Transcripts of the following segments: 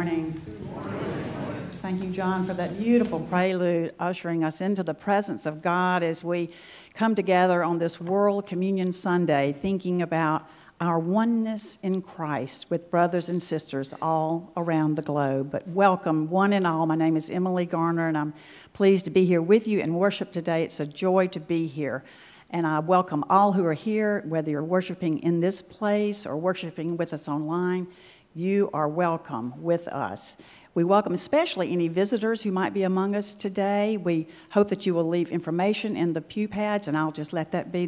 morning. Thank you, John, for that beautiful prelude, ushering us into the presence of God as we come together on this World Communion Sunday, thinking about our oneness in Christ with brothers and sisters all around the globe. But welcome, one and all. My name is Emily Garner, and I'm pleased to be here with you in worship today. It's a joy to be here. And I welcome all who are here, whether you're worshiping in this place or worshiping with us online. You are welcome with us. We welcome especially any visitors who might be among us today. We hope that you will leave information in the pew pads, and I'll just let that be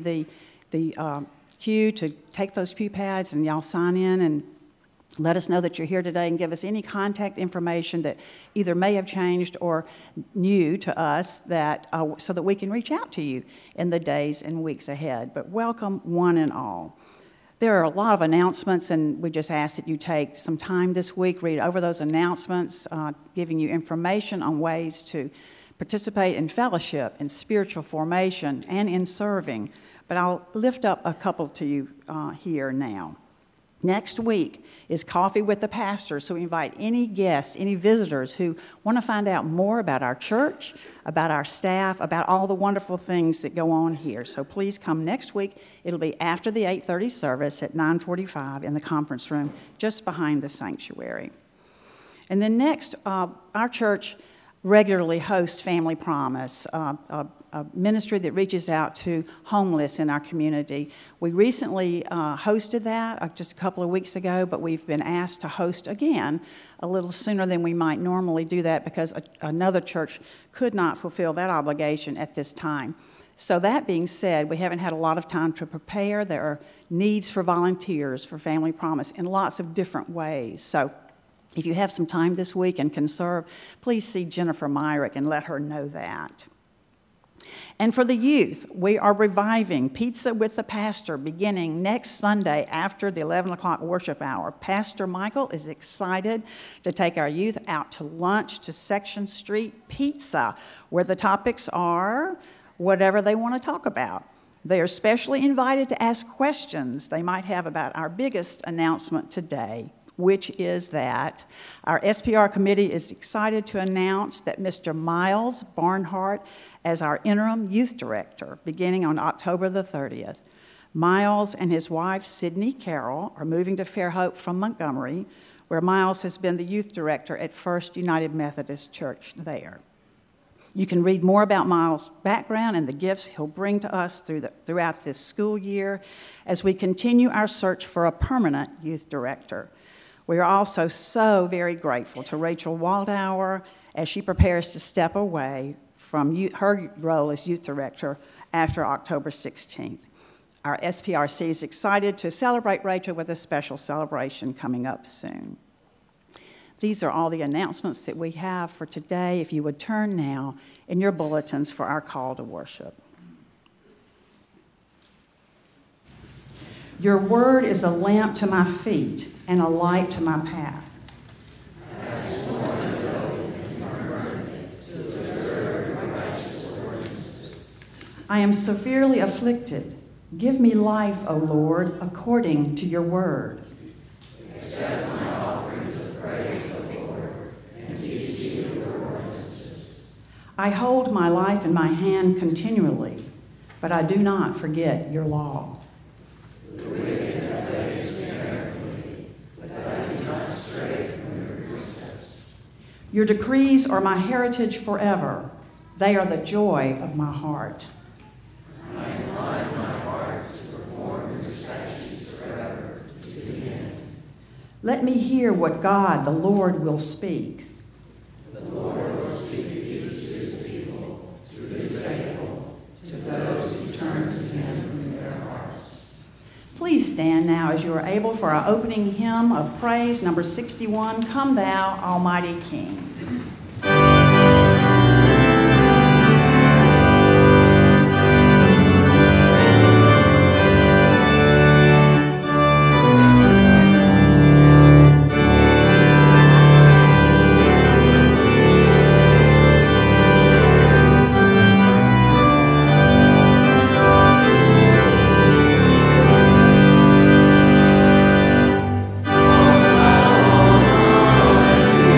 the cue to take those pew pads and y'all sign in and let us know that you're here today and give us any contact information that either may have changed or new to us that so that we can reach out to you in the days and weeks ahead. But welcome one and all. There are a lot of announcements, and we just ask that you take some time this week, read over those announcements, giving you information on ways to participate in fellowship, in spiritual formation, and in serving. But I'll lift up a couple to you here now. Next week is Coffee with the Pastor, so we invite any guests, any visitors who want to find out more about our church, about our staff, about all the wonderful things that go on here. So please come next week. It'll be after the 8:30 service at 9:45 in the conference room just behind the sanctuary. And then next, our church regularly hosts Family Promise, a ministry that reaches out to homeless in our community. We recently hosted that just a couple of weeks ago, but we've been asked to host again a little sooner than we might normally do that because another church could not fulfill that obligation at this time. So that being said, we haven't had a lot of time to prepare. There are needs for volunteers for Family Promise in lots of different ways. So if you have some time this week and can serve, please see Jennifer Myrick and let her know that. And for the youth, we are reviving Pizza with the Pastor beginning next Sunday after the 11 o'clock worship hour. Pastor Michael is excited to take our youth out to lunch to Section Street Pizza, where the topics are whatever they want to talk about. They are specially invited to ask questions they might have about our biggest announcement today, which is that our SPR committee is excited to announce that Mr. Miles Barnhart as our interim youth director beginning on October the 30th. Miles and his wife, Sydney Carroll, are moving to Fairhope from Montgomery, where Miles has been the youth director at First United Methodist Church there. You can read more about Miles' background and the gifts he'll bring to us throughout this school year as we continue our search for a permanent youth director. We are also so very grateful to Rachel Waldauer as she prepares to step away from her role as youth director after October 16th. Our SPRC is excited to celebrate Rachel with a special celebration coming up soon. These are all the announcements that we have for today. If you would turn now in your bulletins for our call to worship. Your word is a lamp to my feet and a light to my path. I am severely afflicted. Give me life, O Lord, according to your word. Accept my offerings of praise, O Lord, and teach me your ordinances. I hold my life in my hand continually, but I do not forget your law. The wicked have laid a snare for me, but I do not stray from your precepts. Your decrees are my heritage forever. They are the joy of my heart. I incline my heart to perform your statutes forever to the end. Let me hear what God, the Lord, will speak. The Lord will speak peace to his people, to his faithful, to those who turn to him in their hearts. Please stand now as you are able for our opening hymn of praise, number 61, Come Thou Almighty King. Almighty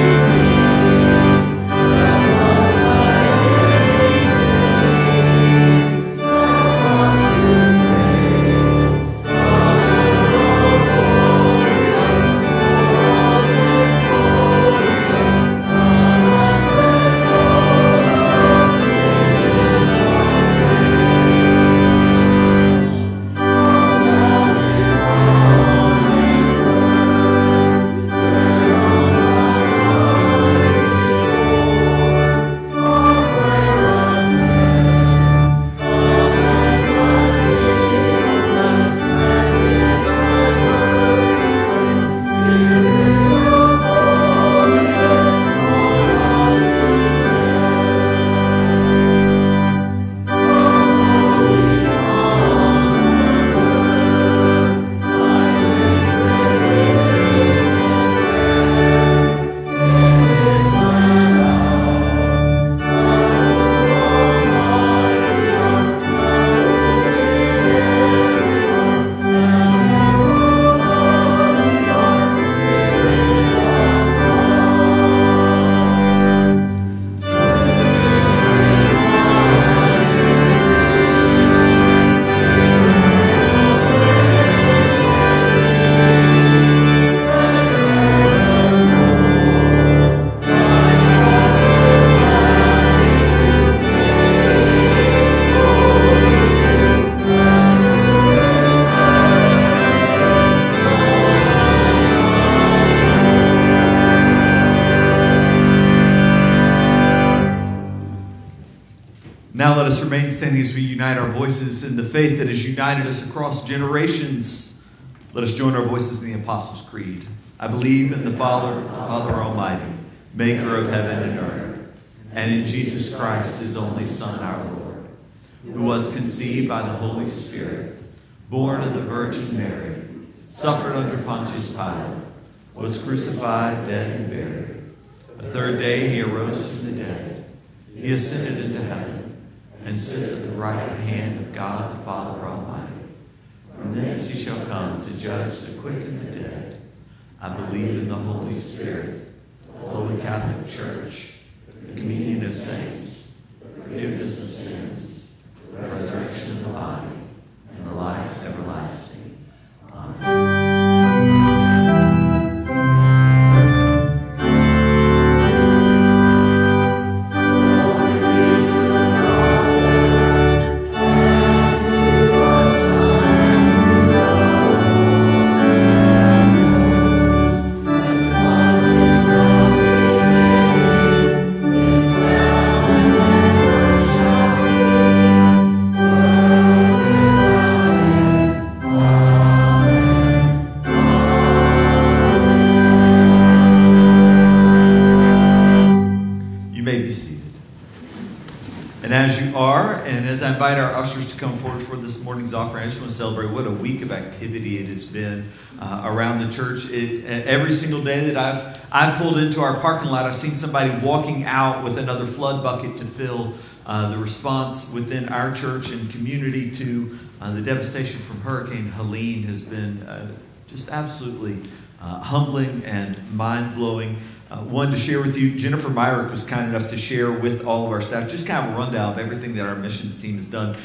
Let us remain standing as we unite our voices in the faith that has united us across generations. Let us join our voices in the Apostles' Creed. I believe in the Father Almighty, maker of heaven and earth, and in Jesus Christ, his only Son, our Lord, who was conceived by the Holy Spirit, born of the Virgin Mary, suffered under Pontius Pilate, was crucified, dead, and buried. The third day he arose from the dead. He ascended into heaven and sits at the right hand of God the Father Almighty. From thence he shall come to judge the quick and the dead. I believe in the Holy Spirit, the Holy Catholic Church, the communion of saints, the forgiveness of sins, the resurrection of the body, and the life everlasting. Amen. As I invite our ushers to come forward for this morning's offering, I just want to celebrate what a week of activity it has been around the church. Every single day that I've pulled into our parking lot, I've seen somebody walking out with another flood bucket to fill. The response within our church and community to the devastation from Hurricane Helene has been just absolutely humbling and mind-blowing. Wanted to share with you, Jennifer Myrick was kind enough to share with all of our staff just kind of a rundown of everything that our missions team has done.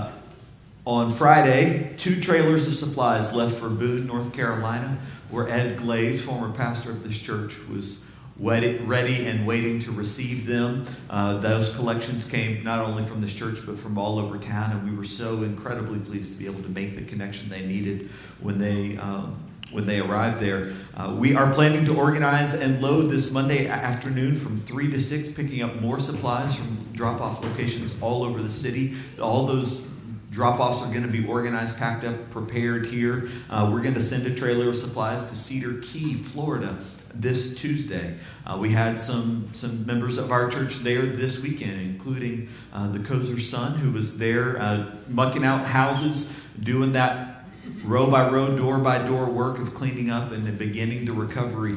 On Friday, 2 trailers of supplies left for Boone, North Carolina, where Ed Glaze, former pastor of this church, was ready and waiting to receive them. Those collections came not only from this church, but from all over town, and we were so incredibly pleased to be able to make the connection they needed when they arrived there. We are planning to organize and load this Monday afternoon from 3 to 6, picking up more supplies from drop-off locations all over the city. All those drop-offs are going to be organized, packed up, prepared here. We're going to send a trailer of supplies to Cedar Key, Florida, this Tuesday. We had some members of our church there this weekend, including the Kozer son, who was there mucking out houses, doing that row by row, door by door work of cleaning up and beginning the recovery.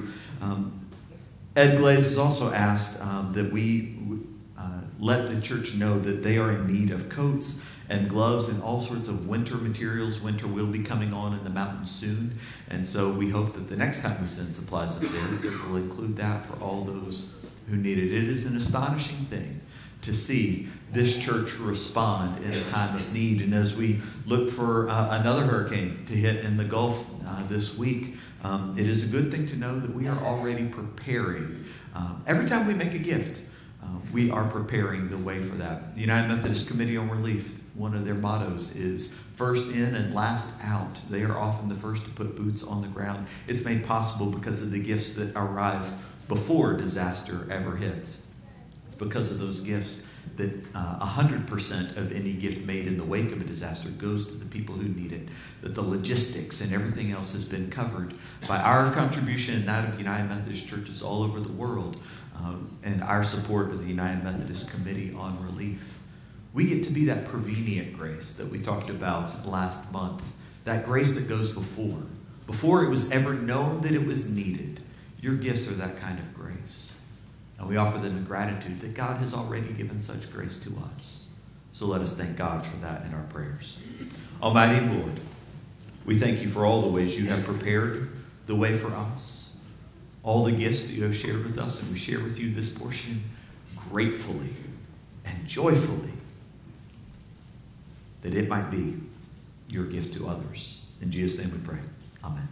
Ed Glaze has also asked that we let the church know that they are in need of coats and gloves and all sorts of winter materials. Winter will be coming on in the mountains soon, and so we hope that the next time we send supplies up there, it will include that for all those who need it. It is an astonishing thing to see this church respond in a time of need. And as we look for another hurricane to hit in the Gulf this week, it is a good thing to know that we are already preparing. Every time we make a gift, we are preparing the way for that. The United Methodist Committee on Relief, one of their mottos is first in and last out. They are often the first to put boots on the ground. It's made possible because of the gifts that arrive before disaster ever hits. It's because of those gifts that 100% of any gift made in the wake of a disaster goes to the people who need it, that the logistics and everything else has been covered by our contribution and that of United Methodist churches all over the world, and our support of the United Methodist Committee on Relief. We get to be that prevenient grace that we talked about last month, that grace that goes before it was ever known that it was needed. Your gifts are that kind of grace. And we offer them in gratitude that God has already given such grace to us. So let us thank God for that in our prayers. Almighty Lord, we thank you for all the ways you have prepared the way for us, all the gifts that you have shared with us, and we share with you this portion gratefully and joyfully, that it might be your gift to others. In Jesus' name we pray. Amen.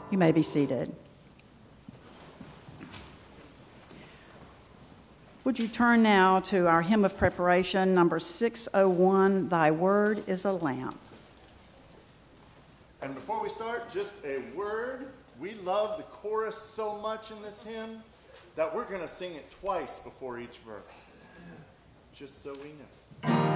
You may be seated. Would you turn now to our hymn of preparation, number 601, Thy Word is a Lamp. And before we start, just a word. We love the chorus so much in this hymn that we're going to sing it twice before each verse, just so we know.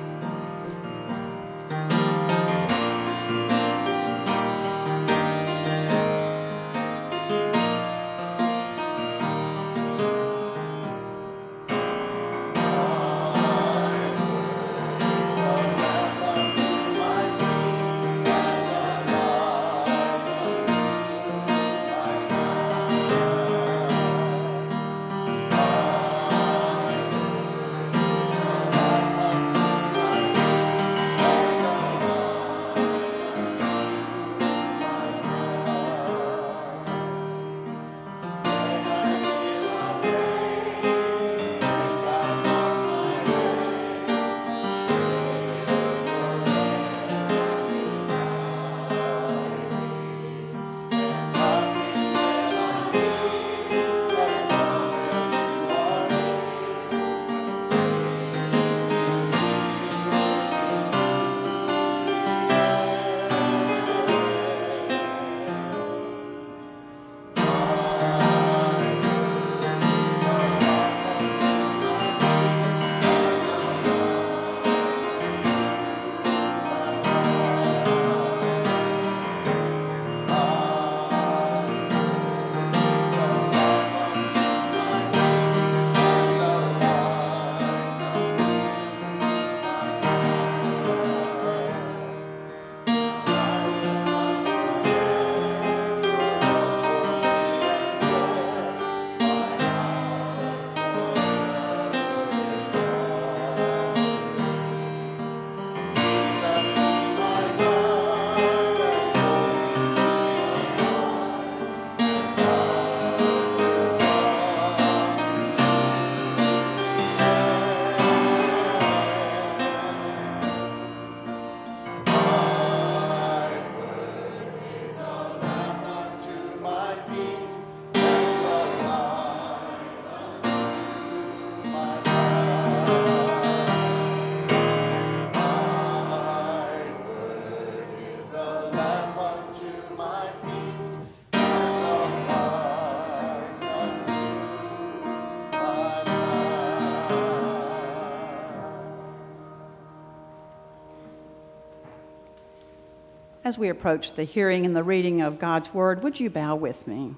As we approach the hearing and the reading of God's word, would you bow with me?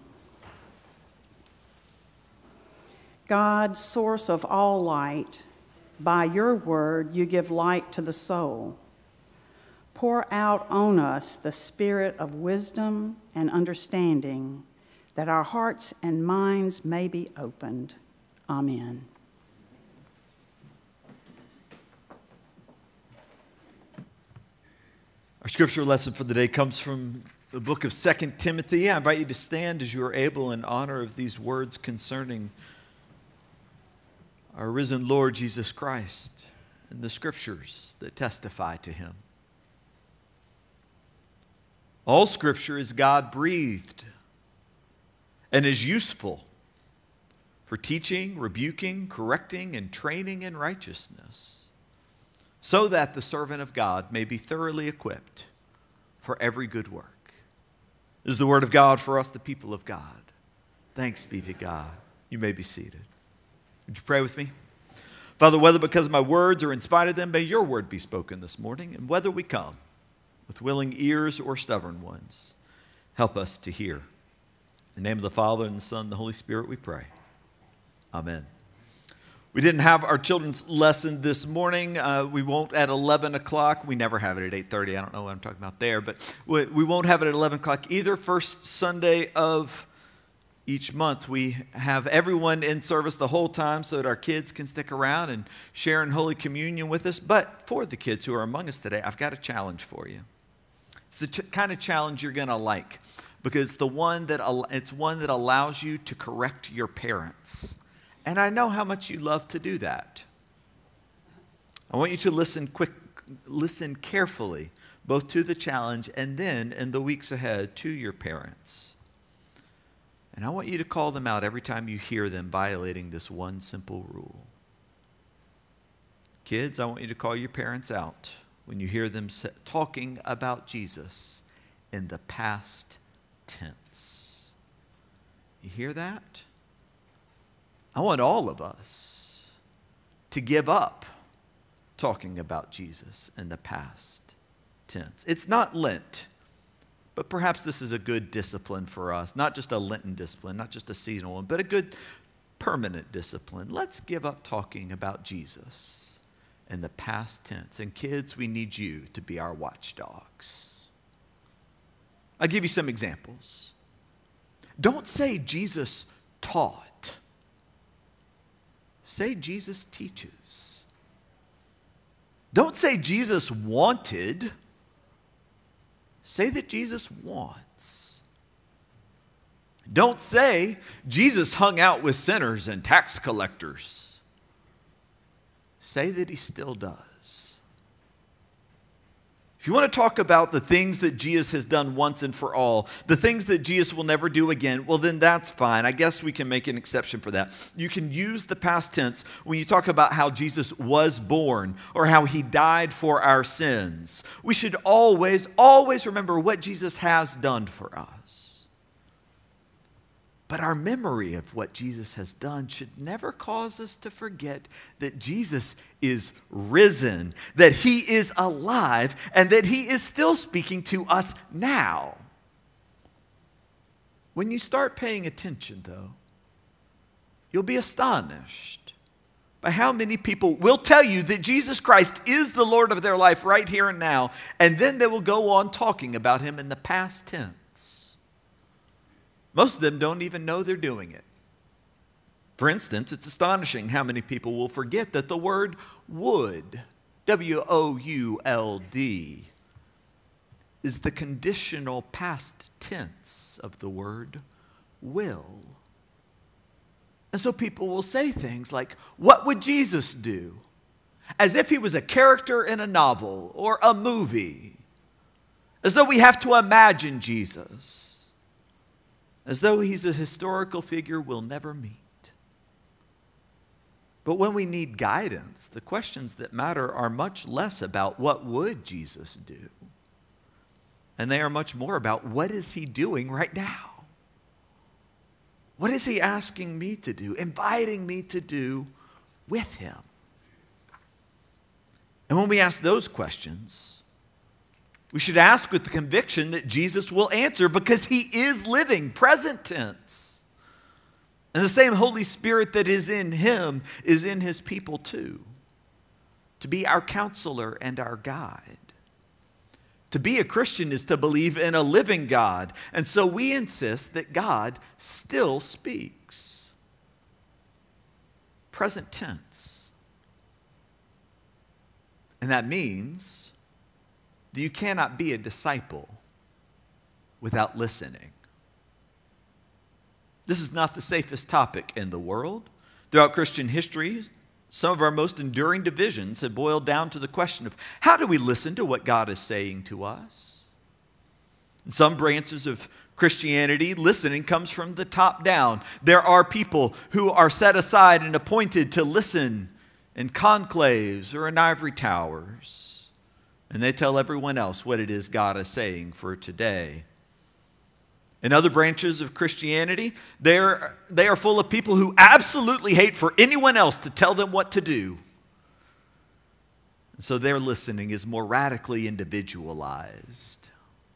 God, source of all light, by your word you give light to the soul. Pour out on us the spirit of wisdom and understanding, that our hearts and minds may be opened. Amen. Our scripture lesson for the day comes from the book of 2 Timothy. I invite you to stand as you are able in honor of these words concerning our risen Lord Jesus Christ and the scriptures that testify to him. All scripture is God-breathed and is useful for teaching, rebuking, correcting, and training in righteousness, so that the servant of God may be thoroughly equipped for every good work. This is the word of God for us, the people of God. Thanks be to God. You may be seated. Would you pray with me? Father, whether because of my words or in spite of them, may your word be spoken this morning, and whether we come with willing ears or stubborn ones, help us to hear. In the name of the Father, and the Son, and the Holy Spirit, we pray. Amen. We didn't have our children's lesson this morning. We won't at 11 o'clock. We never have it at 8:30. I don't know what I'm talking about there, but we won't have it at 11 o'clock either. First Sunday of each month, we have everyone in service the whole time so that our kids can stick around and share in Holy Communion with us. But for the kids who are among us today, I've got a challenge for you. It's the kind of challenge you're going to like, because it's one that allows you to correct your parents. And I know how much you love to do that. I want you to listen listen carefully, both to the challenge and then in the weeks ahead to your parents. And I want you to call them out every time you hear them violating this one simple rule. Kids, I want you to call your parents out when you hear them talking about Jesus in the past tense. You hear that? I want all of us to give up talking about Jesus in the past tense. It's not Lent, but perhaps this is a good discipline for us. Not just a Lenten discipline, not just a seasonal one, but a good permanent discipline. Let's give up talking about Jesus in the past tense. And kids, we need you to be our watchdogs. I'll give you some examples. Don't say Jesus taught. Say Jesus teaches. Don't say Jesus wanted. Say that Jesus wants. Don't say Jesus hung out with sinners and tax collectors. Say that he still does. If you want to talk about the things that Jesus has done once and for all, the things that Jesus will never do again, well, then that's fine. I guess we can make an exception for that. You can use the past tense when you talk about how Jesus was born or how he died for our sins. We should always remember what Jesus has done for us. But our memory of what Jesus has done should never cause us to forget that Jesus is risen, that he is alive, and that he is still speaking to us now. When you start paying attention, though, you'll be astonished by how many people will tell you that Jesus Christ is the Lord of their life right here and now, and then they will go on talking about him in the past tense. Most of them don't even know they're doing it. For instance, it's astonishing how many people will forget that the word would, W-O-U-L-D, is the conditional past tense of the word will. And so people will say things like, what would Jesus do? As if he was a character in a novel or a movie. As though we have to imagine Jesus. As though he's a historical figure we'll never meet. But when we need guidance, the questions that matter are much less about what would Jesus do. And they are much more about what is he doing right now? What is he asking me to do, inviting me to do with him? And when we ask those questions, we should ask with the conviction that Jesus will answer because he is living, present tense. And the same Holy Spirit that is in him is in his people too. To be our counselor and our guide. To be a Christian is to believe in a living God. And so we insist that God still speaks. Present tense. And that means that you cannot be a disciple without listening. This is not the safest topic in the world. Throughout Christian history, some of our most enduring divisions have boiled down to the question of how do we listen to what God is saying to us? In some branches of Christianity, listening comes from the top down. There are people who are set aside and appointed to listen in conclaves or in ivory towers. And they tell everyone else what it is God is saying for today. In other branches of Christianity, they are full of people who absolutely hate for anyone else to tell them what to do. And so their listening is more radically individualized.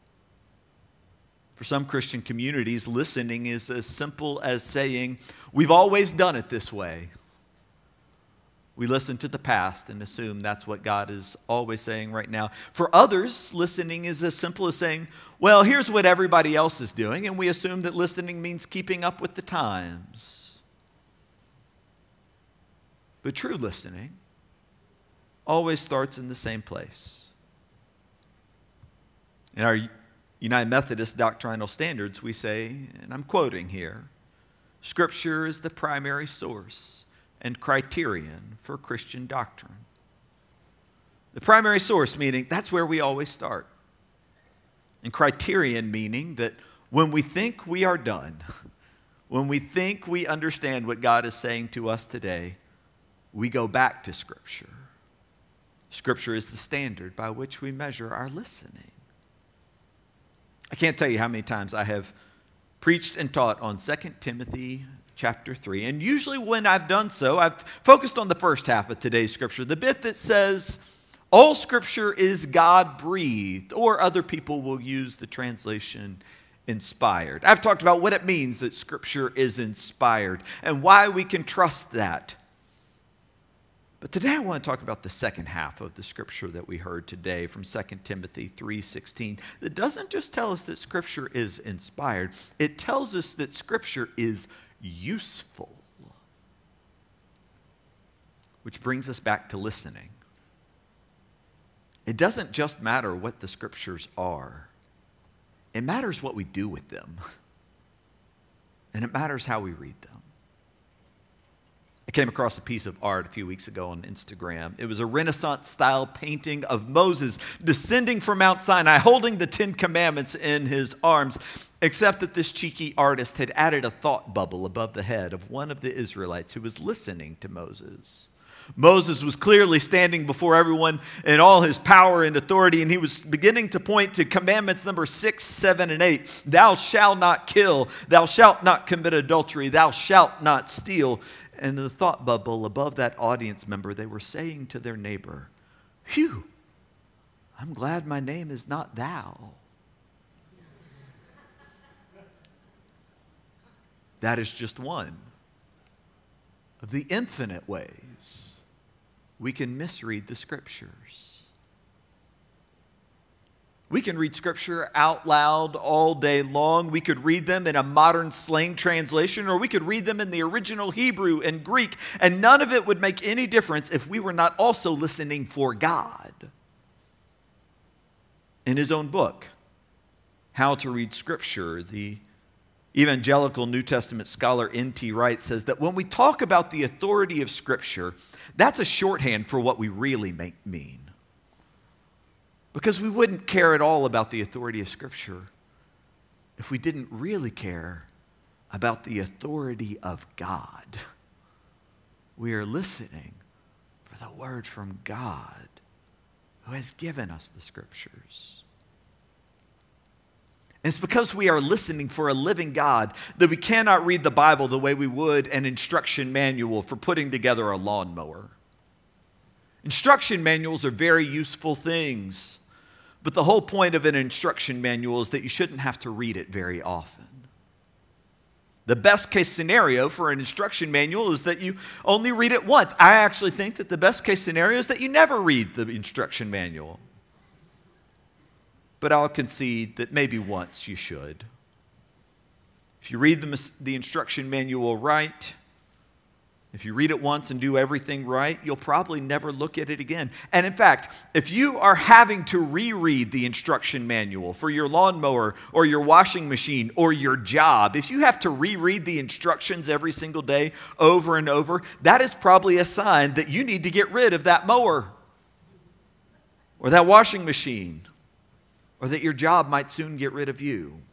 For some Christian communities, listening is as simple as saying, we've always done it this way. We listen to the past and assume that's what God is always saying right now. For others, listening is as simple as saying, well, here's what everybody else is doing, and we assume that listening means keeping up with the times. But true listening always starts in the same place. In our United Methodist doctrinal standards, we say, and I'm quoting here, Scripture is the primary source and criterion for Christian doctrine. The primary source, meaning that's where we always start. And criterion, meaning that when we think we are done, when we think we understand what God is saying to us today, we go back to Scripture. Scripture is the standard by which we measure our listening. I can't tell you how many times I have preached and taught on 2 Timothy chapter 3. And usually when I've done so, I've focused on the first half of today's Scripture, the bit that says, all Scripture is God-breathed, or other people will use the translation inspired. I've talked about what it means that Scripture is inspired and why we can trust that. But today I want to talk about the second half of the Scripture that we heard today from 2 Timothy 3:16. That doesn't just tell us that Scripture is inspired, it tells us that Scripture is useful. Which brings us back to listening. It doesn't just matter what the Scriptures are. It matters what we do with them. And it matters how we read them. I came across a piece of art a few weeks ago on Instagram. It was a Renaissance-style painting of Moses descending from Mount Sinai, holding the 10 Commandments in his arms, except that this cheeky artist had added a thought bubble above the head of one of the Israelites who was listening to Moses. Moses was clearly standing before everyone in all his power and authority, and he was beginning to point to commandments number 6, 7, and 8. Thou shalt not kill. Thou shalt not commit adultery. Thou shalt not steal. And in the thought bubble above that audience member, they were saying to their neighbor, phew, I'm glad my name is not thou. That is just one of the infinite ways we can misread the Scriptures. We can read Scripture out loud all day long. We could read them in a modern slang translation, or we could read them in the original Hebrew and Greek, and none of it would make any difference if we were not also listening for God. In his own book, How to Read Scripture, the evangelical New Testament scholar N.T. Wright says that when we talk about the authority of Scripture, that's a shorthand for what we really mean. Because we wouldn't care at all about the authority of Scripture if we didn't really care about the authority of God. We are listening for the word from God who has given us the Scriptures. And it's because we are listening for a living God that we cannot read the Bible the way we would an instruction manual for putting together a lawnmower. Instruction manuals are very useful things, but the whole point of an instruction manual is that you shouldn't have to read it very often. The best case scenario for an instruction manual is that you only read it once. I actually think that the best case scenario is that you never read the instruction manual. But I'll concede that maybe once you should. If you read the instruction manual right, if you read it once and do everything right, you'll probably never look at it again. And in fact, if you are having to reread the instruction manual for your lawnmower or your washing machine or your job, if you have to reread the instructions every single day over and over, that is probably a sign that you need to get rid of that mower or that washing machine, or that your job might soon get rid of you.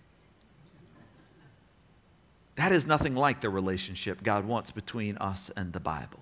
That is nothing like the relationship God wants between us and the Bible.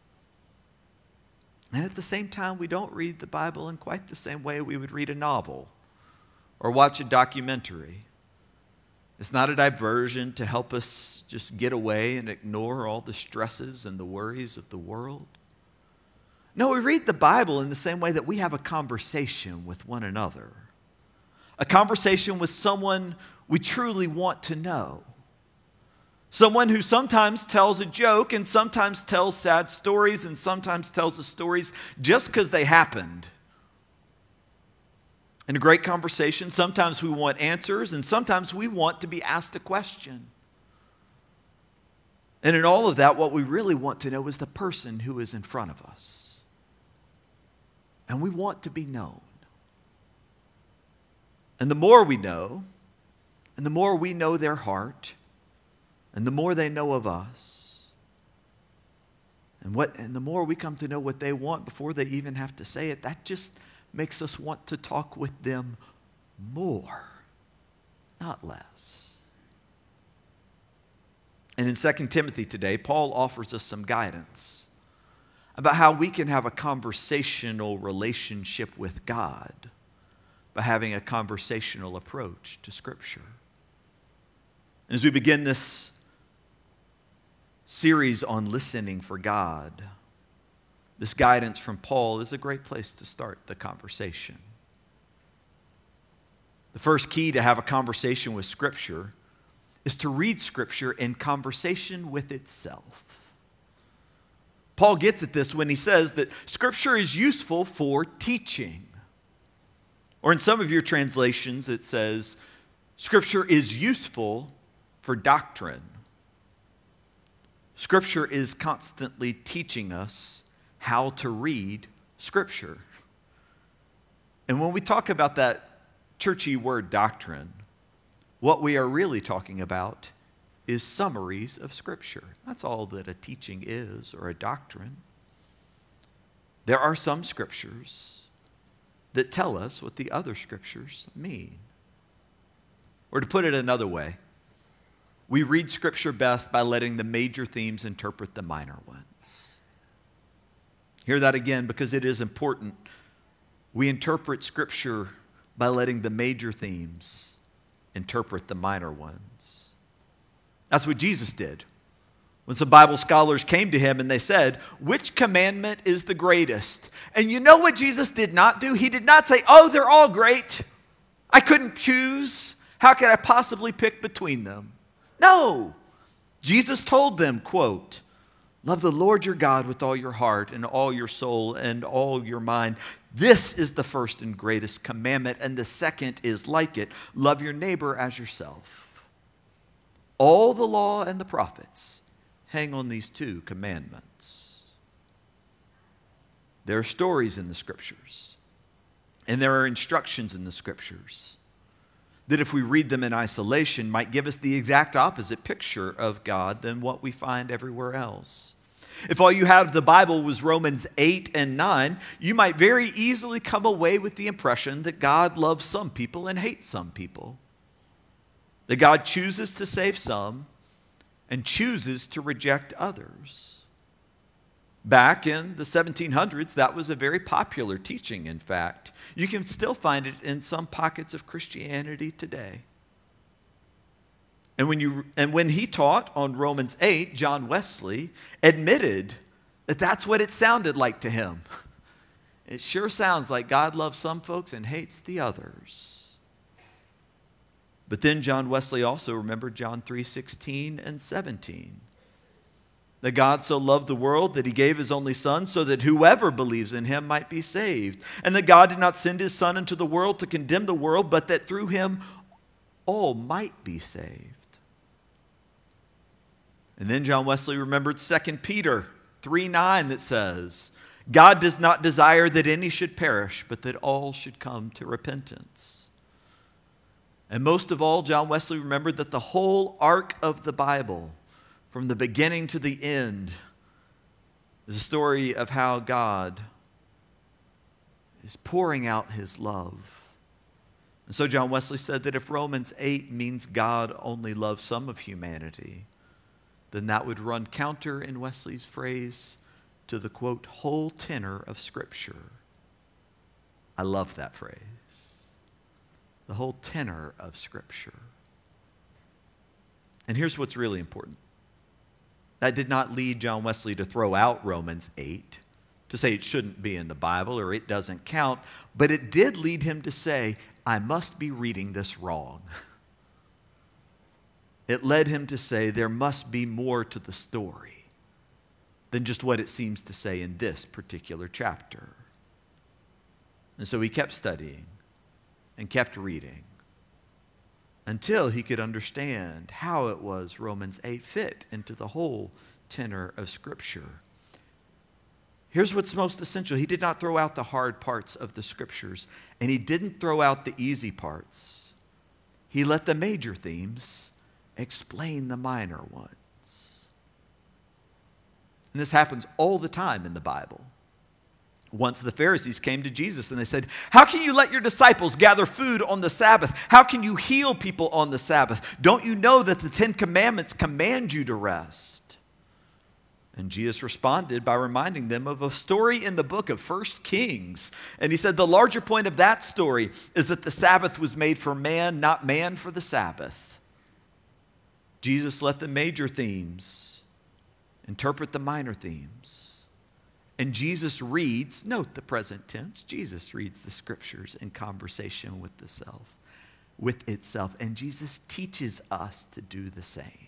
And at the same time, we don't read the Bible in quite the same way we would read a novel or watch a documentary. It's not a diversion to help us just get away and ignore all the stresses and the worries of the world. No, we read the Bible in the same way that we have a conversation with one another. A conversation with someone we truly want to know. Someone who sometimes tells a joke and sometimes tells sad stories and sometimes tells us stories just because they happened. In a great conversation, sometimes we want answers and sometimes we want to be asked a question. And in all of that, what we really want to know is the person who is in front of us. And we want to be known. And the more we know, and the more we know their heart, and the more they know of us, And the more we come to know what they want before they even have to say it, that just makes us want to talk with them more, not less. And in 2 Timothy today, Paul offers us some guidance about how we can have a conversational relationship with God by having a conversational approach to Scripture. And as we begin this series on listening for God, this guidance from Paul is a great place to start the conversation. The first key to have a conversation with Scripture is to read Scripture in conversation with itself. Paul gets at this when he says that Scripture is useful for teaching. Or in some of your translations, it says, Scripture is useful for doctrine. Scripture is constantly teaching us how to read Scripture. And when we talk about that churchy word doctrine, what we are really talking about is summaries of Scripture. That's all that a teaching is, or a doctrine. There are some Scriptures that tell us what the other Scriptures mean. Or to put it another way, we read Scripture best by letting the major themes interpret the minor ones. Hear that again, because it is important. We interpret Scripture by letting the major themes interpret the minor ones. That's what Jesus did. When some Bible scholars came to him and they said, which commandment is the greatest? And you know what Jesus did not do? He did not say, oh, they're all great. I couldn't choose. How could I possibly pick between them? No. Jesus told them, quote, love the Lord your God with all your heart and all your soul and all your mind. This is the first and greatest commandment, and the second is like it. Love your neighbor as yourself. All the law and the prophets hang on these two commandments. There are stories in the Scriptures, and there are instructions in the Scriptures that if we read them in isolation might give us the exact opposite picture of God than what we find everywhere else. If all you had of the Bible was Romans 8 and 9, you might very easily come away with the impression that God loves some people and hates some people. That God chooses to save some and chooses to reject others. Back in the 1700s, that was a very popular teaching, in fact. You can still find it in some pockets of Christianity today. And when he taught on Romans 8, John Wesley admitted that that's what it sounded like to him. It sure sounds like God loves some folks and hates the others. But then John Wesley also remembered John 3:16 and 17. That God so loved the world that he gave his only Son so that whoever believes in him might be saved. And that God did not send his Son into the world to condemn the world, but that through him all might be saved. And then John Wesley remembered 2 Peter 3:9 that says, God does not desire that any should perish, but that all should come to repentance. And most of all, John Wesley remembered that the whole arc of the Bible, from the beginning to the end, is a story of how God is pouring out his love. And so John Wesley said that if Romans 8 means God only loves some of humanity, then that would run counter, in Wesley's phrase, to the, quote, whole tenor of Scripture. I love that phrase. The whole tenor of Scripture. And here's what's really important. That did not lead John Wesley to throw out Romans 8, to say it shouldn't be in the Bible or it doesn't count, but it did lead him to say, I must be reading this wrong. It led him to say there must be more to the story than just what it seems to say in this particular chapter. And so he kept studying and kept reading until he could understand how it was Romans 8 fit into the whole tenor of Scripture. Here's what's most essential. He did not throw out the hard parts of the Scriptures, and he didn't throw out the easy parts. He let the major themes explain the minor ones. And this happens all the time in the Bible. Once the Pharisees came to Jesus and they said, "How can you let your disciples gather food on the Sabbath? How can you heal people on the Sabbath? Don't you know that the 10 Commandments command you to rest?" And Jesus responded by reminding them of a story in the book of 1 Kings. And he said the larger point of that story is that the Sabbath was made for man, not man for the Sabbath. Jesus let the major themes interpret the minor themes. And Jesus reads, note the present tense, Jesus reads the scriptures in conversation with itself. And Jesus teaches us to do the same.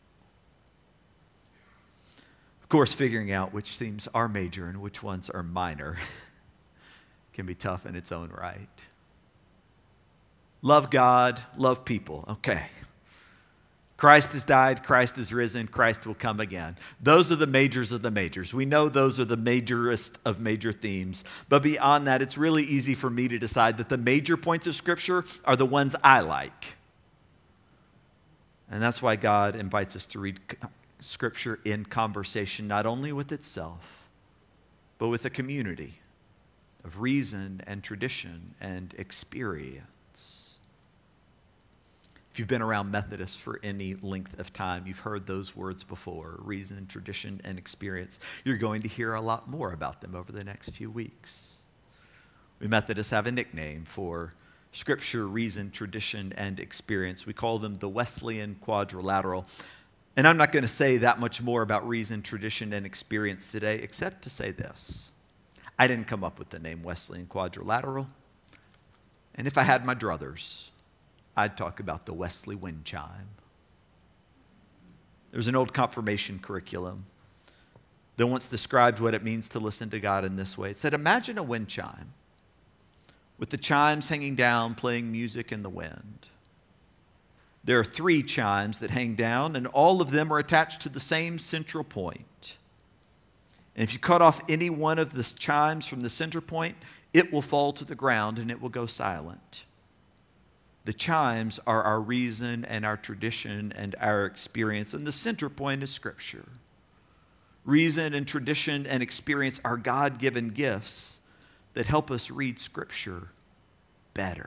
Of course, figuring out which themes are major and which ones are minor can be tough in its own right. Love God, love people. Okay. Christ has died, Christ is risen, Christ will come again. Those are the majors of the majors. We know those are the majorest of major themes. But beyond that, it's really easy for me to decide that the major points of Scripture are the ones I like. And that's why God invites us to read Scripture in conversation, not only with itself, but with a community of reason and tradition and experience. If you've been around Methodists for any length of time, you've heard those words before, reason, tradition, and experience. You're going to hear a lot more about them over the next few weeks. We Methodists have a nickname for Scripture, reason, tradition, and experience. We call them the Wesleyan Quadrilateral. And I'm not going to say that much more about reason, tradition, and experience today, except to say this. I didn't come up with the name Wesleyan Quadrilateral. And if I had my druthers, I'd talk about the Wesley wind chime. There's an old confirmation curriculum that once described what it means to listen to God in this way. It said, imagine a wind chime with the chimes hanging down, playing music in the wind. There are 3 chimes that hang down, and all of them are attached to the same central point. And if you cut off any one of the chimes from the center point, it will fall to the ground and it will go silent. The chimes are our reason and our tradition and our experience, and the center point is Scripture. Reason and tradition and experience are God-given gifts that help us read Scripture better.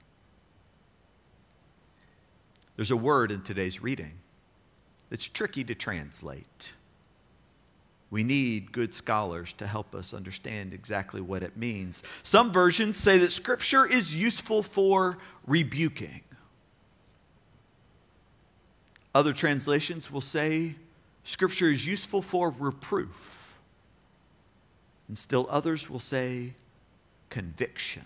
There's a word in today's reading that's tricky to translate. We need good scholars to help us understand exactly what it means. Some versions say that Scripture is useful for rebuking. Other translations will say Scripture is useful for reproof. And still others will say conviction.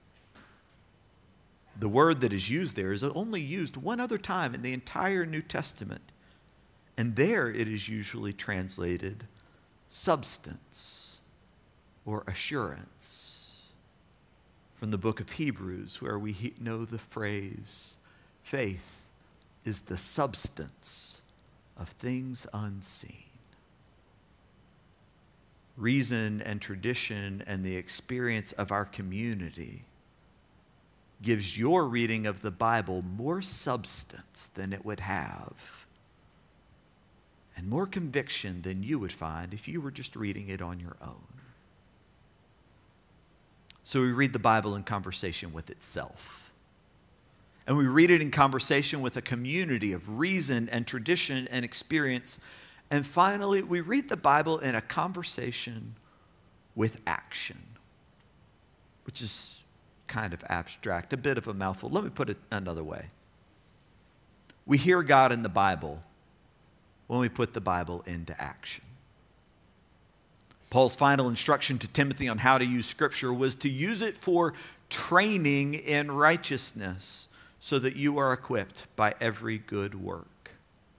The word that is used there is only used one other time in the entire New Testament. And there it is usually translated substance or assurance. From the book of Hebrews, where we know the phrase, faith is the substance of things unseen. Reason and tradition and the experience of our community gives your reading of the Bible more substance than it would have, and more conviction than you would find if you were just reading it on your own. So we read the Bible in conversation with itself. And we read it in conversation with a community of reason and tradition and experience. And finally, we read the Bible in a conversation with action, which is kind of abstract, a bit of a mouthful. Let me put it another way. We hear God in the Bible when we put the Bible into action. Paul's final instruction to Timothy on how to use Scripture was to use it for training in righteousness so that you are equipped by every good work.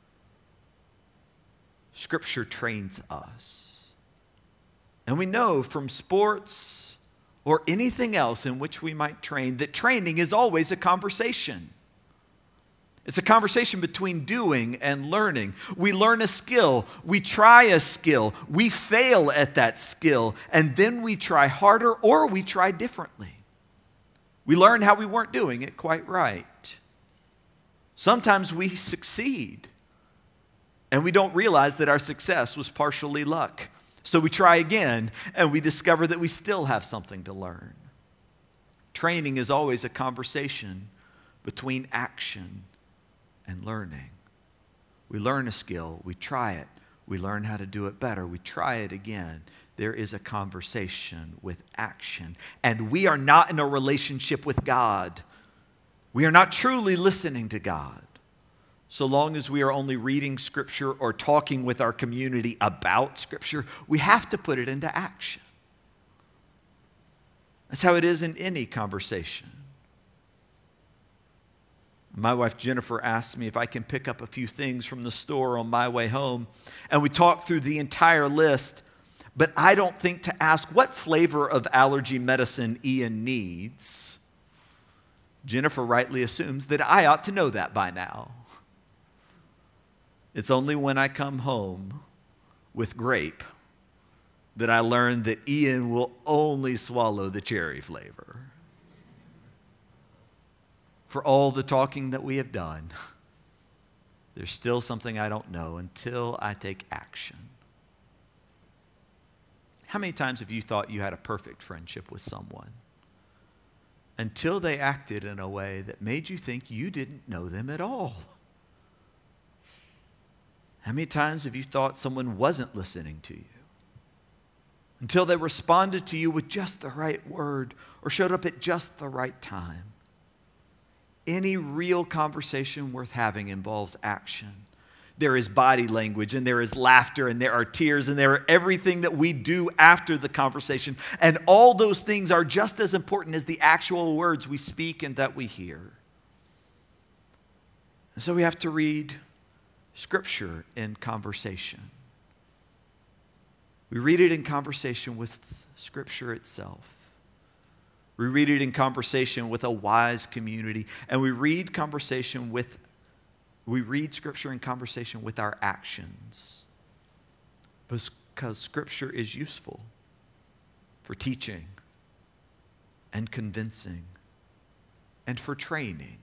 Scripture trains us. And we know from sports or anything else in which we might train that training is always a conversation. It's a conversation between doing and learning. We learn a skill, we try a skill, we fail at that skill, and then we try harder or we try differently. We learn how we weren't doing it quite right. Sometimes we succeed, And we don't realize that our success was partially luck. So we try again, and we discover that we still have something to learn. Training is always a conversation between action and learning. We learn a skill, we try it, we learn how to do it better, we try it again. There is a conversation with action. And we are not in a relationship with God. We are not truly listening to God. So long as we are only reading Scripture or talking with our community about Scripture, we have to put it into action. That's how it is in any conversation. My wife Jennifer asked me if I can pick up a few things from the store on my way home, and we talked through the entire list, but I don't think to ask what flavor of allergy medicine Ian needs. Jennifer rightly assumes that I ought to know that by now. It's only when I come home with grape that I learn that Ian will only swallow the cherry flavor. For all the talking that we have done, there's still something I don't know until I take action. How many times have you thought you had a perfect friendship with someone until they acted in a way that made you think you didn't know them at all? How many times have you thought someone wasn't listening to you until they responded to you with just the right word or showed up at just the right time? Any real conversation worth having involves action. There is body language, and there is laughter, and there are tears, and there are everything that we do after the conversation. And all those things are just as important as the actual words we speak and that we hear. And so we have to read Scripture in conversation. We read it in conversation with Scripture itself. We read it in conversation with a wise community, and we read Scripture in conversation with our actions, because Scripture is useful for teaching and convincing and for training.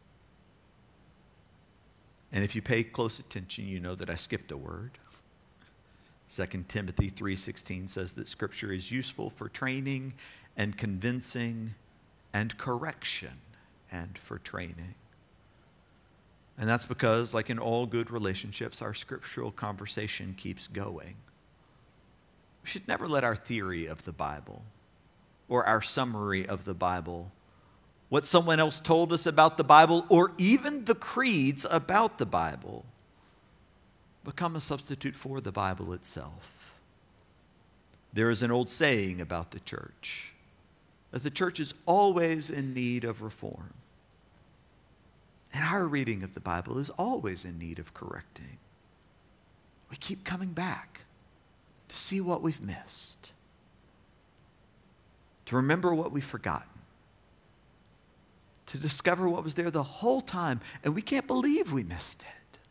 And if you pay close attention, you know that I skipped a word. 2 Timothy 3:16 says that Scripture is useful for training and convincing and correction and for training. And that's because, like in all good relationships, our scriptural conversation keeps going. We should never let our theory of the Bible or our summary of the Bible, what someone else told us about the Bible, or even the creeds about the Bible, become a substitute for the Bible itself. There is an old saying about the church, that the church is always in need of reform. And our reading of the Bible is always in need of correcting. We keep coming back to see what we've missed, to remember what we've forgotten, to discover what was there the whole time, and we can't believe we missed it.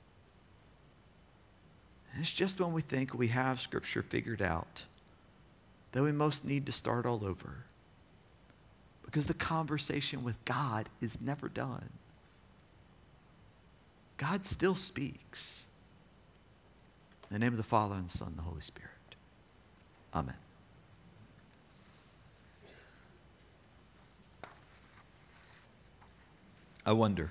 And it's just when we think we have Scripture figured out that we most need to start all over, because the conversation with God is never done. God still speaks. In the name of the Father, and the Son, and the Holy Spirit. Amen. I wonder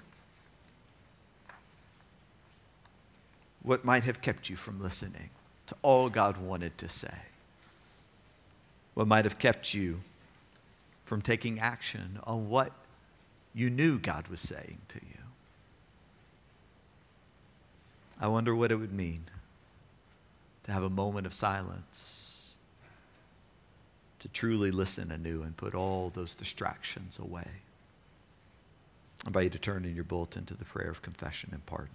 what might have kept you from listening to all God wanted to say. What might have kept you from taking action on what you knew God was saying to you. I wonder what it would mean to have a moment of silence, to truly listen anew and put all those distractions away. I invite you to turn in your bulletin to the prayer of confession and pardon.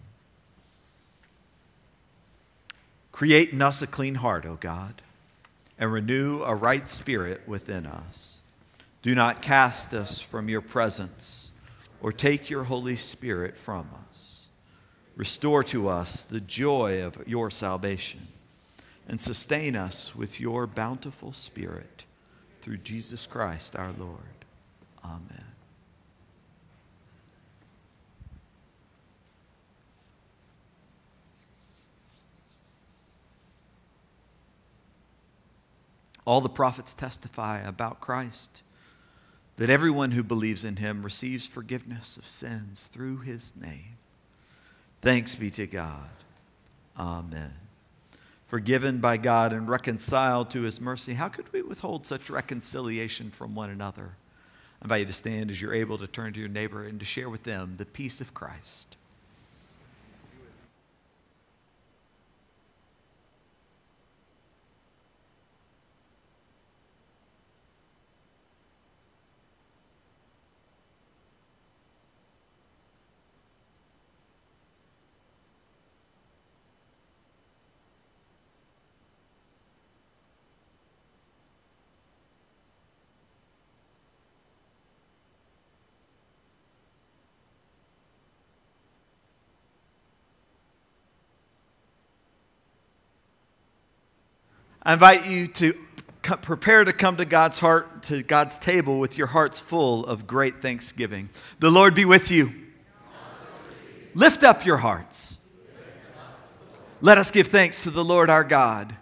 Create in us a clean heart, O God, and renew a right spirit within us. Do not cast us from your presence or take your Holy Spirit from us. Restore to us the joy of your salvation and sustain us with your bountiful Spirit through Jesus Christ our Lord. Amen. All the prophets testify about Christ, that everyone who believes in him receives forgiveness of sins through his name. Thanks be to God. Amen. Forgiven by God and reconciled to his mercy, how could we withhold such reconciliation from one another? I invite you to stand as you're able to turn to your neighbor and to share with them the peace of Christ. I invite you to prepare to come to God's heart, to God's table with your hearts full of great thanksgiving. The Lord be with you. Lift up your hearts. Let us give thanks to the Lord our God.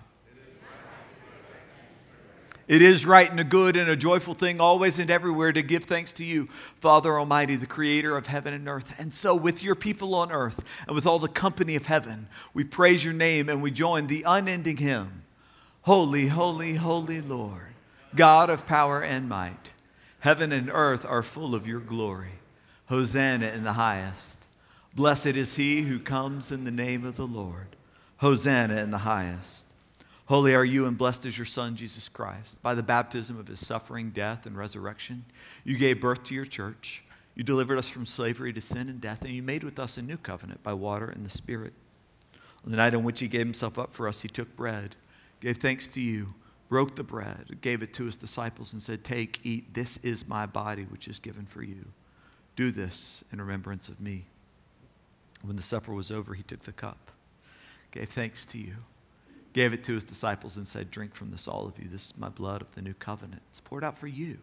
It is right and a good and a joyful thing always and everywhere to give thanks to you, Father Almighty, the creator of heaven and earth. And so with your people on earth and with all the company of heaven, we praise your name and we join the unending hymn. Holy, holy, holy Lord, God of power and might, heaven and earth are full of your glory. Hosanna in the highest. Blessed is he who comes in the name of the Lord. Hosanna in the highest. Holy are you and blessed is your Son, Jesus Christ. By the baptism of his suffering, death, and resurrection, you gave birth to your church. You delivered us from slavery to sin and death, and you made with us a new covenant by water and the Spirit. On the night on which he gave himself up for us, he took bread, gave thanks to you, broke the bread, gave it to his disciples and said, take, eat, this is my body which is given for you. Do this in remembrance of me. When the supper was over, he took the cup, gave thanks to you, gave it to his disciples and said, drink from this, all of you. This is my blood of the new covenant. It's poured out for you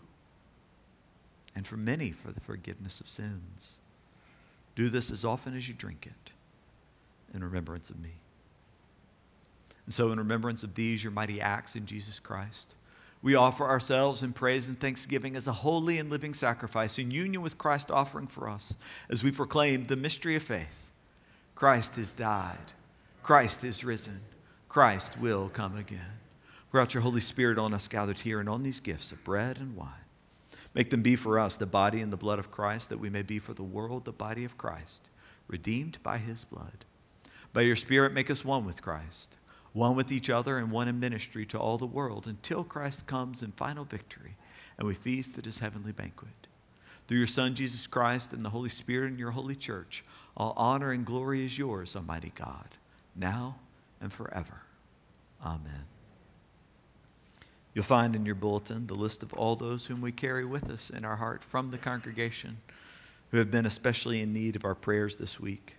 and for many for the forgiveness of sins. Do this as often as you drink it in remembrance of me. And so in remembrance of these, your mighty acts in Jesus Christ, we offer ourselves in praise and thanksgiving as a holy and living sacrifice in union with Christ offering for us as we proclaim the mystery of faith. Christ has died. Christ is risen. Christ will come again. Pour out your Holy Spirit on us gathered here and on these gifts of bread and wine. Make them be for us the body and the blood of Christ, that we may be for the world the body of Christ, redeemed by his blood. By your Spirit, make us one with Christ, one with each other and one in ministry to all the world until Christ comes in final victory and we feast at his heavenly banquet. Through your Son, Jesus Christ, and the Holy Spirit in your holy church, all honor and glory is yours, Almighty God, now and forever. Amen. You'll find in your bulletin the list of all those whom we carry with us in our heart from the congregation who have been especially in need of our prayers this week.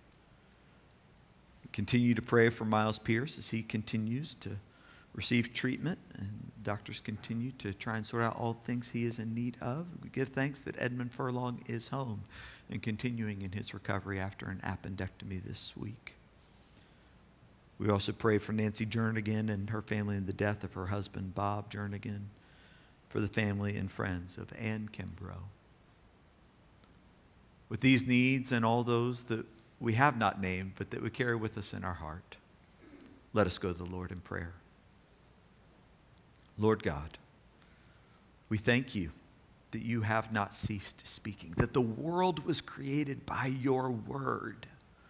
Continue to pray for Miles Pierce as he continues to receive treatment and doctors continue to try and sort out all things he is in need of. We give thanks that Edmund Furlong is home and continuing in his recovery after an appendectomy this week. We also pray for Nancy Jernigan and her family and the death of her husband, Bob Jernigan, for the family and friends of Ann Kimbrough. With these needs and all those that we have not named, but that we carry with us in our heart, let us go to the Lord in prayer. Lord God, we thank you that you have not ceased speaking, that the world was created by your word,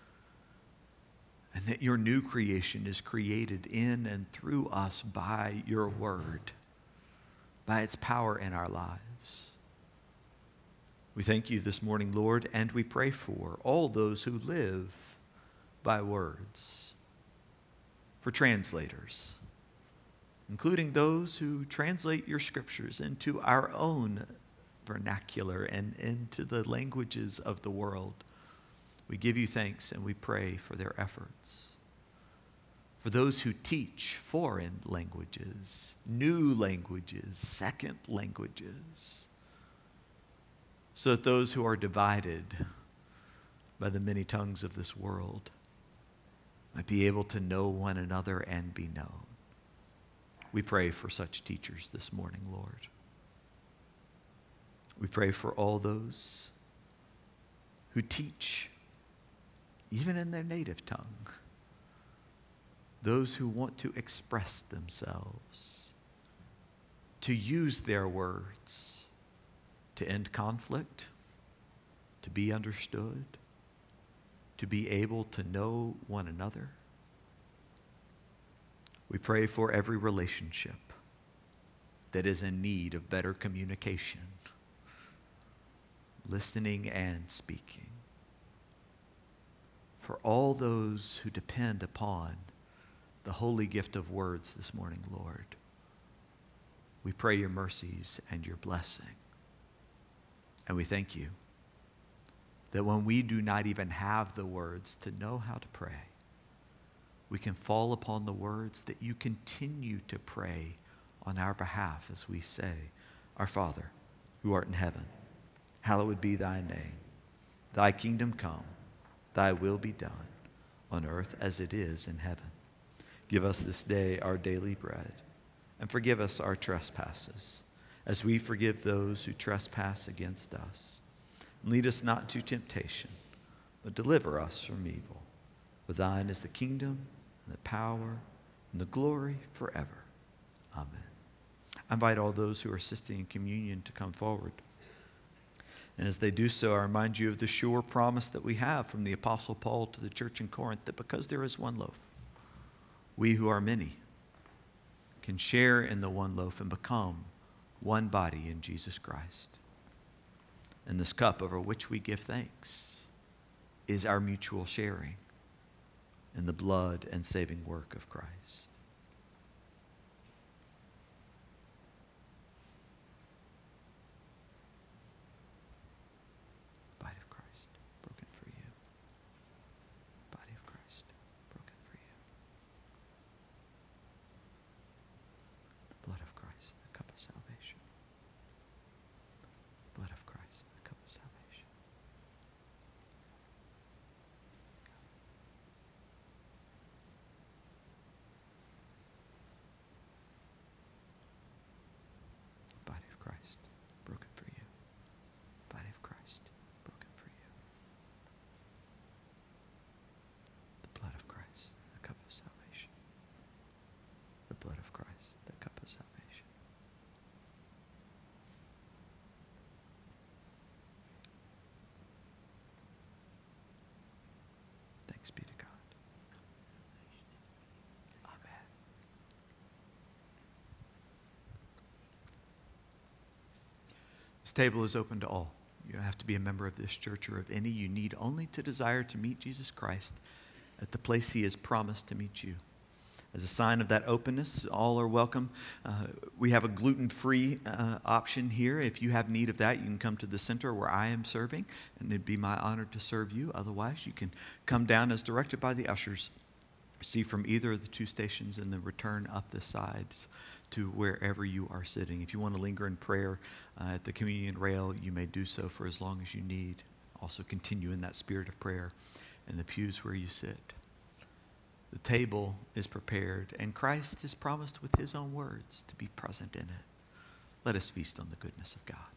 and that your new creation is created in and through us by your word, by its power in our lives. We thank you this morning, Lord, and we pray for all those who live by words, for translators, including those who translate your scriptures into our own vernacular and into the languages of the world. We give you thanks and we pray for their efforts. For those who teach foreign languages, new languages, second languages, so that those who are divided by the many tongues of this world might be able to know one another and be known. We pray for such teachers this morning, Lord. We pray for all those who teach, even in their native tongue. Those who want to express themselves, to use their words to end conflict, to be understood, to be able to know one another. We pray for every relationship that is in need of better communication, listening and speaking. For all those who depend upon the holy gift of words this morning, Lord, we pray your mercies and your blessing. And we thank you that when we do not even have the words to know how to pray, we can fall upon the words that you continue to pray on our behalf as we say, Our Father, who art in heaven, hallowed be thy name. Thy kingdom come, thy will be done, on earth as it is in heaven. Give us this day our daily bread, and forgive us our trespasses, as we forgive those who trespass against us. And lead us not to temptation, but deliver us from evil. For thine is the kingdom, and the power, and the glory forever. Amen. I invite all those who are assisting in communion to come forward. And as they do so, I remind you of the sure promise that we have from the Apostle Paul to the church in Corinth, that because there is one loaf, we who are many can share in the one loaf and become one body in Jesus Christ. And this cup over which we give thanks is our mutual sharing in the blood and saving work of Christ. Body of Christ, broken for you. Body of Christ, broken for you. The blood of Christ, the cup of salvation. The blood of Christ, the cup of salvation. Body of Christ, broken for you. Body of Christ, broken for you. The blood of Christ, the cup of salvation. The blood of Christ, the cup of salvation. Thanks be to God. Amen. This table is open to all. You don't have to be a member of this church or of any. You need only to desire to meet Jesus Christ at the place he has promised to meet you. As a sign of that openness, all are welcome. We have a gluten-free option here. If you have need of that, you can come to the center where I am serving, and it'd be my honor to serve you. Otherwise, you can come down as directed by the ushers, receive from either of the two stations, and then return up the sides to wherever you are sitting. If you want to linger in prayer at the communion rail, you may do so for as long as you need. Also continue in that spirit of prayer in the pews where you sit. The table is prepared, and Christ is promised with his own words to be present in it. Let us feast on the goodness of God.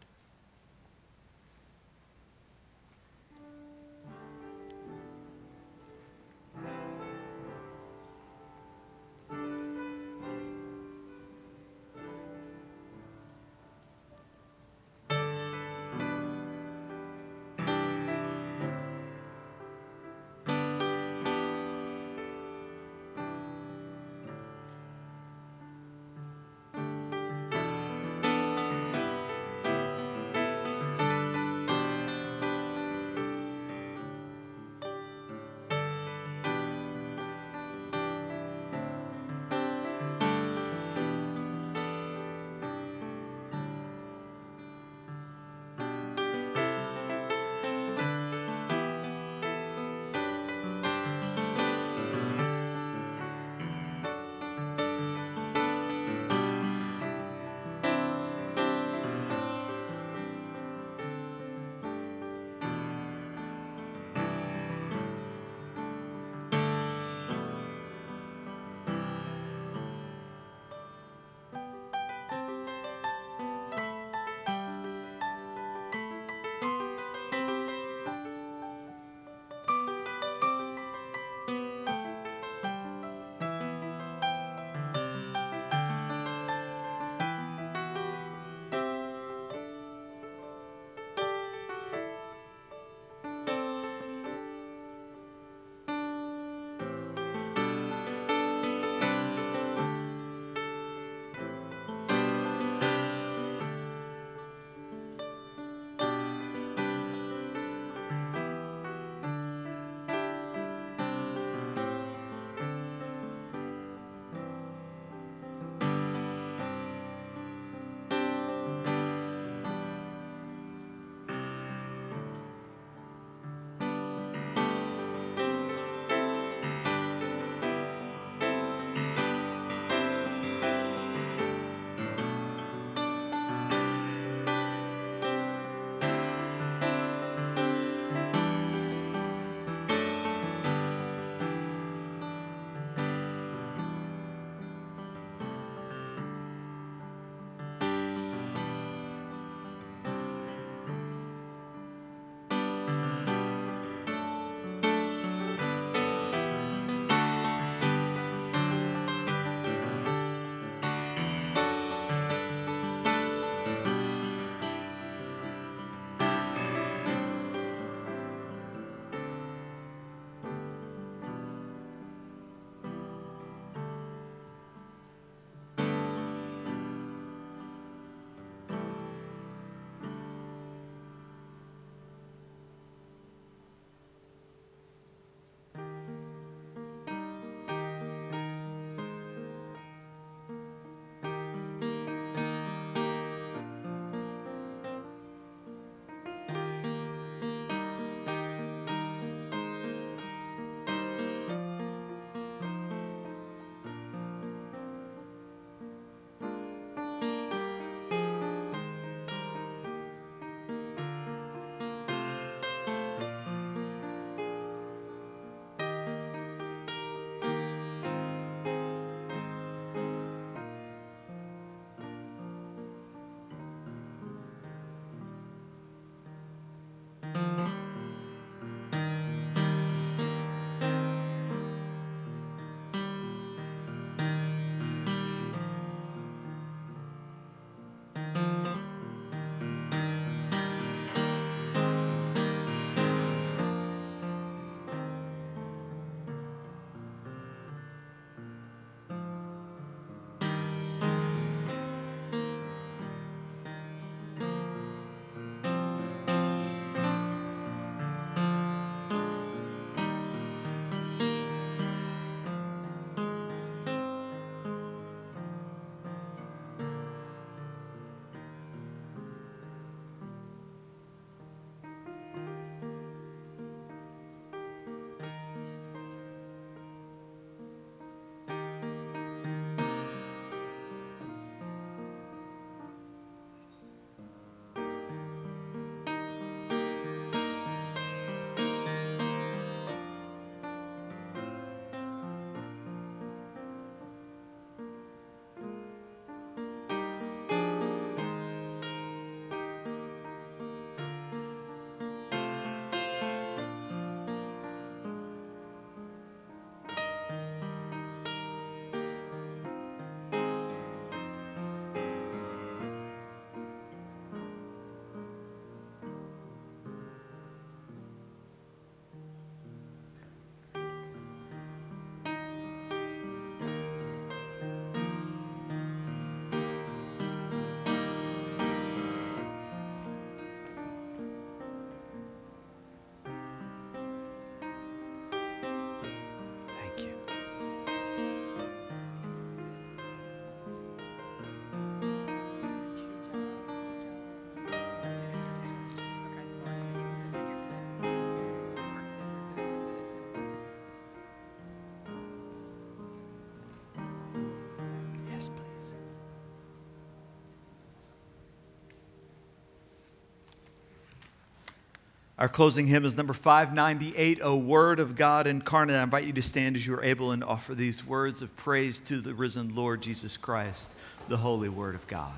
Our closing hymn is number 598, O Word of God Incarnate. I invite you to stand as you are able and offer these words of praise to the risen Lord Jesus Christ, the Holy Word of God.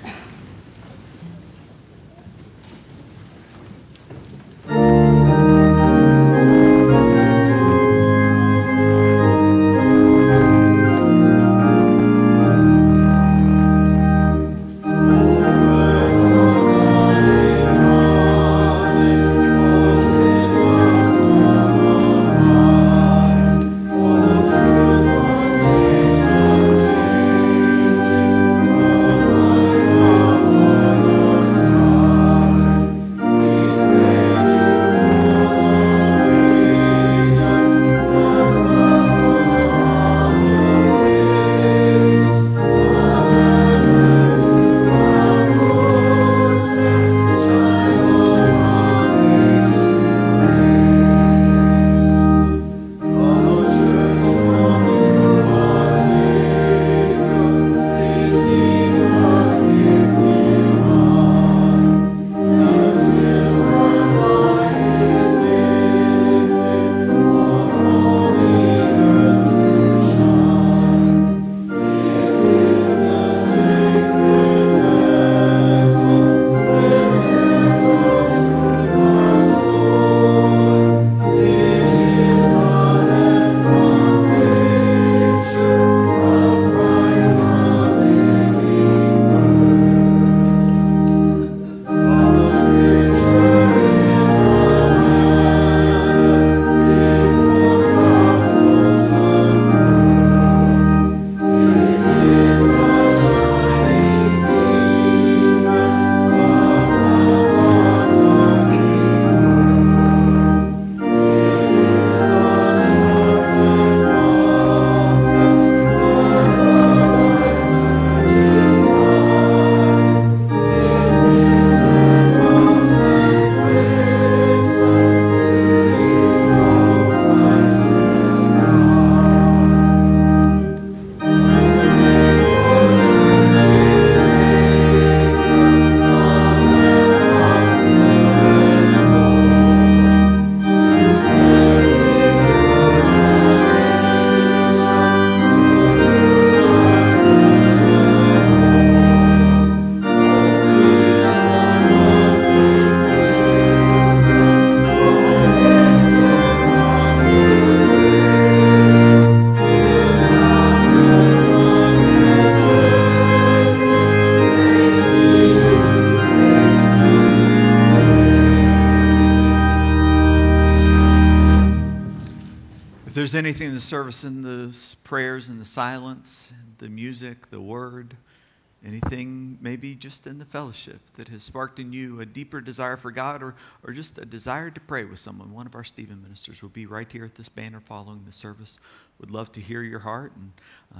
If there's anything in the service, in the prayers, in the silence, the music, the word, anything maybe just in the fellowship that has sparked in you a deeper desire for God, or just a desire to pray with someone, one of our Stephen ministers will be right here at this banner following the service. Would love to hear your heart and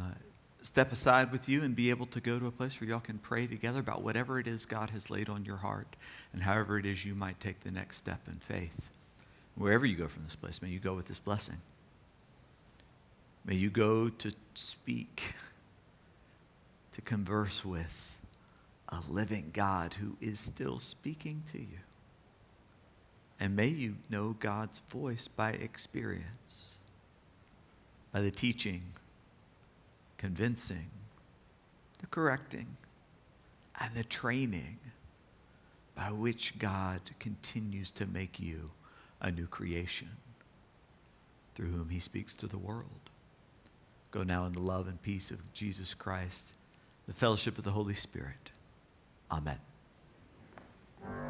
step aside with you and be able to go to a place where y'all can pray together about whatever it is God has laid on your heart and however it is you might take the next step in faith. Wherever you go from this place, may you go with this blessing. May you go to speak, to converse with a living God who is still speaking to you. And may you know God's voice by experience, by the teaching, convincing, the correcting, and the training by which God continues to make you a new creation through whom he speaks to the world. Go now in the love and peace of Jesus Christ, the fellowship of the Holy Spirit. Amen.